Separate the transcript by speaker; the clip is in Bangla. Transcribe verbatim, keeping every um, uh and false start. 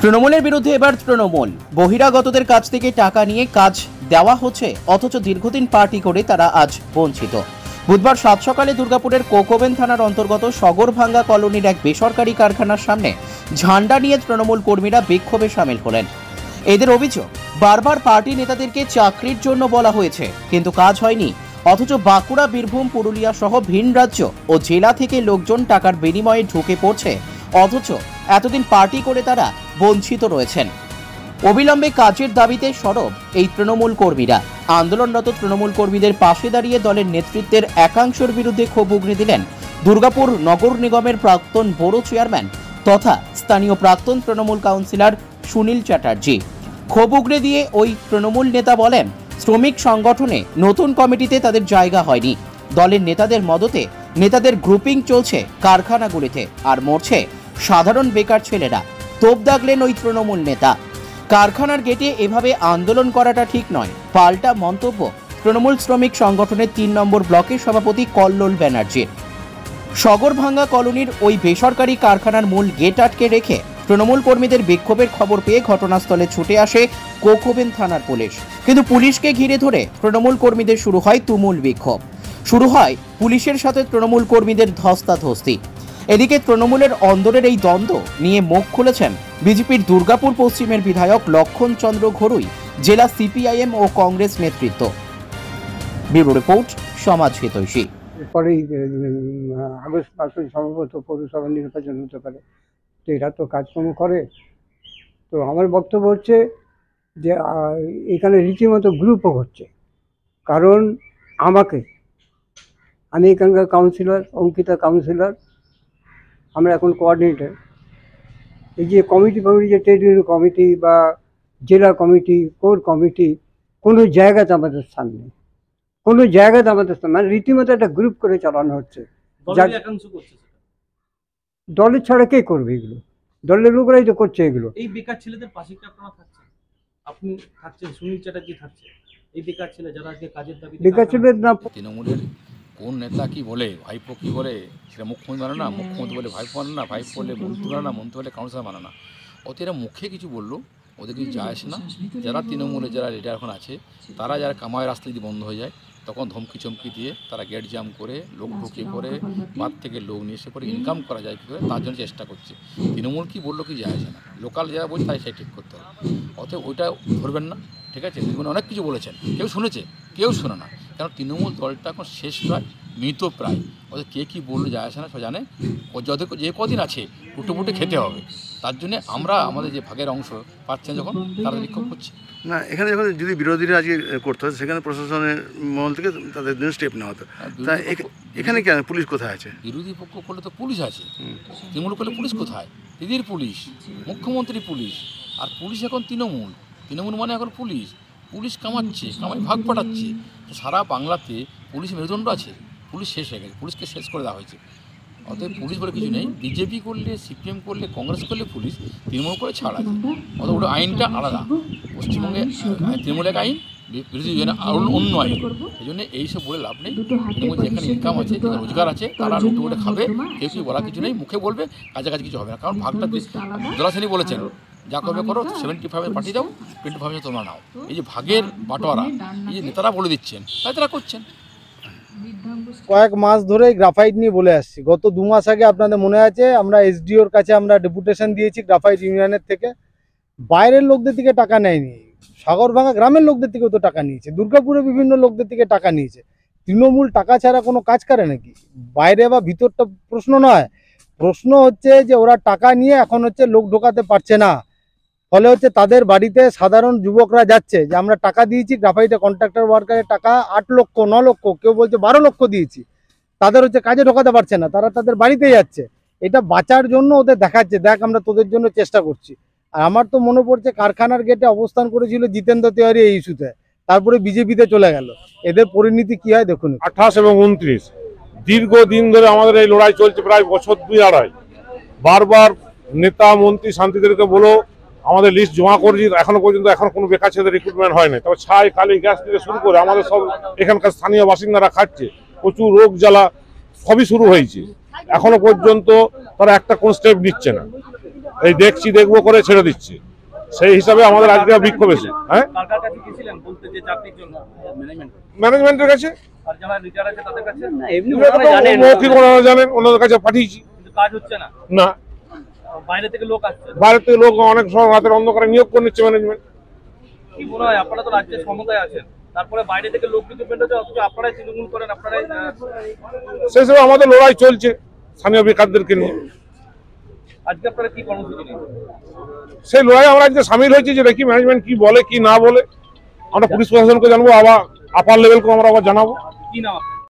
Speaker 1: তৃণমূলের বিরুদ্ধে এবার তৃণমূল বহিরাগতদের কাছ থেকে টাকা নিয়ে কাজ দেওয়া হচ্ছে, অথচ দীর্ঘদিন পার্টি করে তারা আজ বঞ্চিত। বুধবার সাত সকালে দুর্গাপুরের কোকোবেন থানার অন্তর্গত সগরভাঙ্গা কলোনির এক বেসরকারি কারখানার সামনে ঝান্ডা নিয়ে তৃণমূল কর্মীরা বিক্ষোভে সামিল হলেন। এদের অভিযোগ, বারবার পার্টি নেতাদেরকে চাকরির জন্য বলা হয়েছে, কিন্তু কাজ হয়নি। অথচ বাঁকুড়া, বীরভূম, পুরুলিয়া সহ ভিন রাজ্য ও জেলা থেকে লোকজন টাকার বিনিময়ে ঢুকে পড়ছে, অথচ এতদিন পার্টি করে তারা বঞ্চিত রয়েছেন। অবিলম্বে কাজের দাবিতে সরব এই তৃণমূল কর্মীরা। আন্দোলনরত তৃণমূল কর্মীদের পাশে দাঁড়িয়ে দলের নেতৃত্বের একাংশের বিরুদ্ধে ক্ষোভ উগরে দিলেন দুর্গাপুর নগর নিগমের প্রাক্তন বড় চেয়ারম্যান তথা স্থানীয় প্রাক্তন তৃণমূল কাউন্সিলর সুনীল চ্যাটার্জি। ক্ষোভ উগরে দিয়ে ওই তৃণমূল নেতা বলেন, শ্রমিক সংগঠনে নতুন কমিটিতে তাদের জায়গা হয়নি। দলের নেতাদের মদতে নেতাদের গ্রুপিং চলছে কারখানাগুলিতে, আর মরছে সাধারণ বেকার ছেলেরা। তোপ দাগলেন ওই তৃণমূল নেতা। কারখানার গেটে এভাবে আন্দোলন করাটা ঠিক নয়, পাল্টা মন্তব্য তৃণমূল শ্রমিক সংগঠনের তিন নম্বর ব্লকের সভাপতি কল্লোল ব্যানার্জির। সগরভাঙ্গা কলোনির ওই বেসরকারি কারখানার মূল গেট আটকে রেখে তৃণমূল কর্মীদের বিক্ষোভের খবর পেয়ে ঘটনাস্থলে ছুটে আসে কোকোবেন থানার পুলিশ, কিন্তু পুলিশকে ঘিরে ধরে তৃণমূল কর্মীদের শুরু হয় তুমুল বিক্ষোভ। শুরু হয় পুলিশের সাথে তৃণমূল কর্মীদের ধস্তাধস্তি। এদিকে তৃণমূলের অন্দরের এই দ্বন্দ্ব নিয়ে মুখ খুলেছেন বিজেপির দুর্গাপুর পশ্চিমের বিধায়ক লক্ষণ চন্দ্র ঘরুই, জেলা সিপিআইএম ও কংগ্রেস নেতৃত্ব। ব্যুরো রিপোর্ট, সমাজ হিতৈষী।
Speaker 2: পরেই আগস্ট মাসে সম্ভবত পৌরসভা নির্বাচন হতে পারে, তো এরা তো কাজকর্ম করে। তো আমার বক্তব্য হচ্ছে যে এখানে রীতিমতো গ্রুপও হচ্ছে, কারণ আমাকে, আমি এখানকার কাউন্সিলর, অঙ্কিতা কাউন্সিলর, আমরা এখন কোঅর্ডিনেটর। এই যে কমিটি কমিটি যে ট্রেড ইউনিয়ন কমিটি বা জেলা কমিটি, কোর কমিটি, কোনো জায়গাতে আমাদের স্থান নেই, কোনো জায়গাতে আমাদের স্থান, মানে রীতিমতো একটা গ্রুপ করে চালানো হচ্ছে। দলের ছাড়া কে করবে এগুলো? দলের লোকরাই তো করছে এগুলো।
Speaker 3: এই বেকার ছেলেদের পাশে কি আপনারা থাকছেন? আপনি থাকছেন, সুনীল চ্যাটার্জি থাকছে, এই বেকার ছেলে যারা আজকে কাজের দাবি,
Speaker 2: বেকার ছেলেদের না।
Speaker 4: তৃণমূলের কোন নেতা কি বলে, ভাইপো কি বলে সেটা মুখ্যমন্ত্রী মানে না, মুখ্যমন্ত্রী বলে ভাইপো মানে না, ভাইপো বলে মন্ত্রী মানে না, মন্ত্রী বলে কাউন্সিলর মানে না। অত এরা মুখে কিছু বললো, ওদের কিছু যায় আসে না। যারা তৃণমূলের যারা লিডার এখন আছে, তারা যারা কামায় রাস্তা যদি বন্ধ হয়ে যায়, তখন ধমকি চমকি দিয়ে তারা গেট জাম করে, লোক ঢুকিয়ে করে, বাদ থেকে লোক নিয়ে এসে করে ইনকাম করা যায় কী করে, তার জন্য চেষ্টা করছে। তৃণমূল কি বললো কি যায় আসে না, লোকাল যারা বলছে তাই সেই ঠিক করতে হবে। অতএব ওইটা ধরবেন না, ঠিক আছে? তৃণমূল অনেক কিছু বলেছেন, কেউ শুনেছে, কেউ শোনে না, কারণ তৃণমূল দলটা এখন শেষ প্রায়, মৃত প্রায়। ওদের কে কী বললো যায় আসে না, সব জানে। ও যাদের যে কদিন আছে টুটে ফুটে খেতে হবে, তার জন্যে আমরা আমাদের যে ভাগের অংশ পাচ্ছেন যখন, তারা বিক্ষোভ করছে
Speaker 5: না। এখানে যখন যদি বিরোধীরা আজকে করতে হয়, সেখানে প্রশাসনের মহল থেকে তাদের জন্য স্টেপ নেওয়া হতো। তা এখানে কেন পুলিশ কোথায় আছে?
Speaker 4: বিরোধী পক্ষ করলে তো পুলিশ আছে, তৃণমূল করলে পুলিশ কোথায়? দিদির পুলিশ, মুখ্যমন্ত্রী পুলিশ, আর পুলিশ এখন তৃণমূল। তৃণমূল মানে এখন পুলিশ। পুলিশ কামাচ্ছে, কামাই ভাগ পাঠাচ্ছে। সারা বাংলাতে পুলিশ মেরুদণ্ড আছে, পুলিশ শেষ হয়ে গেছে, পুলিশকে শেষ করে দেওয়া হয়েছে। অতএব পুলিশ বলে কিছু নেই। বিজেপি করলে, সিপিএম করলে, কংগ্রেস করলে পুলিশ, তৃণমূল করে ছাড় আছে। অতএব ওটা আইনটা আলাদা। পশ্চিমবঙ্গে তৃণমূলের আইন, বিরোধী অন্য আইন। সেই জন্য এইসব বলে লাভ নেই। তৃণমূল যেখানে ইনকাম আছে, যেখানে রোজগার আছে, তারা লুটে উঠে খাবে। কেউ কিছু বলা কিছু নেই, মুখে বলবে, কাজে কাজ কিছু হবে না। কারণ ভাগটা দলাশ্রেণী বলেছেন, যা করবে করো, সেভেন্টি ফাইভে পাঠিয়ে দাও, টোয়েন্টি ফাইভে তোমরা নাও। এই যে ভাগের বাটোয়ারা, এই যে নেতারা বলে দিচ্ছেন, তাই তারা করছেন।
Speaker 6: কয়েক মাস ধরে গ্রাফাইট নিয়ে বলে আসছি। গত দু মাস আগে আপনাদের মনে আছে, আমরা এসডিওর কাছে আমরা ডেপুটেশন দিয়েছি গ্রাফাইট ইউনিয়নের থেকে। বাইরের লোকদের থেকে টাকা নেয়নি, সাগরভাঙ্গা গ্রামের লোকদের থেকেও তো টাকা নিয়েছে, দুর্গাপুরে বিভিন্ন লোকদের থেকে টাকা নিয়েছে। তৃণমূল টাকা ছাড়া কোনো কাজ করে নাকি? বাইরে বা ভিতরটা প্রশ্ন নয়, প্রশ্ন হচ্ছে যে ওরা টাকা নিয়ে এখন হচ্ছে লোক ঢোকাতে পারছে না। ফলে হচ্ছে তাদের বাড়িতে সাধারণ যুবকরা যাচ্ছে যে আমরা টাকা দিয়েছি, গ্রাফাইটে কন্ট্রাক্টর ওয়ার্কারের টাকা আট লক্ষ ন লক্ষ কেউ বলছে বারো লক্ষ দিয়েছি, তাদের হচ্ছে কাজে ঢোকাতে পারছে না, তারা তাদের বাড়িতে যাচ্ছে। এটা বাঁচার জন্য ওদের দেখাচ্ছে, দেখ আমরা তোদের জন্য চেষ্টা করছি। আর আমার তো মনে পড়ছে কারখানার গেটে অবস্থান করেছিল জিতেন্দ্র তিওয়ারি এই ইস্যুতে, তারপরে বিজেপিতে চলে গেল। এদের পরিণতি কি হয় দেখুন।
Speaker 7: আঠাশ এবং উনত্রিশ দীর্ঘদিন ধরে আমাদের এই লড়াই চলছে, প্রায় বছর দুই আড়াই। বারবার নেতা মন্ত্রী শান্তিদেরকে বলো, আমাদের লিস্ট জমা করেছি, এখনো পর্যন্ত এখন কোনো বেকার ছেলেদের রিক্রুটমেন্ট হয় না। তবে ছাই, কালি, গ্যাস থেকে শুরু করে আমাদের সব এখানকার স্থানীয় বাসিন্দারা খাচ্ছে। প্রচুর রোগ জ্বালা সবই শুরু হয়েছে, এখনো পর্যন্ত তারা একটা কোন স্টেপ নিচ্ছে না। এই দেখছি দেখবো করে ছেড়ে দিচ্ছে, সেই হিসাবে আমাদের আজকে বিক্ষোভ এসে। হ্যাঁ,
Speaker 3: কার কার কাছে গেছিলেন বলতে যে চাকরির জন্য?
Speaker 7: ম্যানেজমেন্টের কাছে,
Speaker 3: আর যারা রিটায়ার আছে তাদের কাছে?
Speaker 7: মৌখিক ওনারা জানেন, ওনাদের কাছে পাঠিয়েছি।
Speaker 3: কিন্তু কাজ হচ্ছে না,
Speaker 7: না,
Speaker 3: বাইরে থেকে লোক আসছে।
Speaker 7: বাইরে থেকে লোক অনেক সময় রাতের অন্ধকারে নিয়োগ করে নিচ্ছে ম্যানেজমেন্ট।
Speaker 3: কি মনে হয় আপনারা তো রাজ্যের ক্ষমতায় আছেন, তারপরে বাইরে থেকে লোক রিক্রুটমেন্ট হচ্ছে, অথচ আপনারাই তৃণমূল করেন, আপনারাই আহ,
Speaker 7: সেই হিসেবে আমাদের লড়াই চলছে স্থানীয় বেকারদেরকে নিয়ে।
Speaker 3: আজকে আপনারা কি কর্মসূচি নিয়েছেন?
Speaker 7: সেই লড়াই আমরা আজকে সামিল হয়েছি, যে দেখি ম্যানেজমেন্ট কি বলে কি না বলে। আমরা পুলিশ প্রশাসনকে জানবো, আবার আপার লেভেলকে আমরা আবার জানাবো।
Speaker 3: কি নাম আপনার?